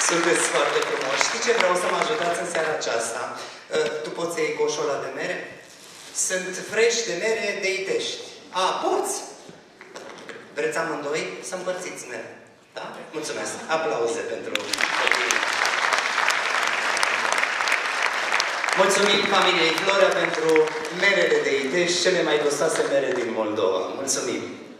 Sunteți foarte frumoși. Știi ce vreau să mă ajutați în seara aceasta? Tu poți să iei coșul ăla de mere? Sunt fresh de mere de Itești. A, poți? Vreți amândoi să împărțiți mere? Da? Mulțumesc. Aplauze pentru copii. Mulțumim familiei Florea pentru merele de Itești, cele mai gustoase mere din Moldova. Mulțumim!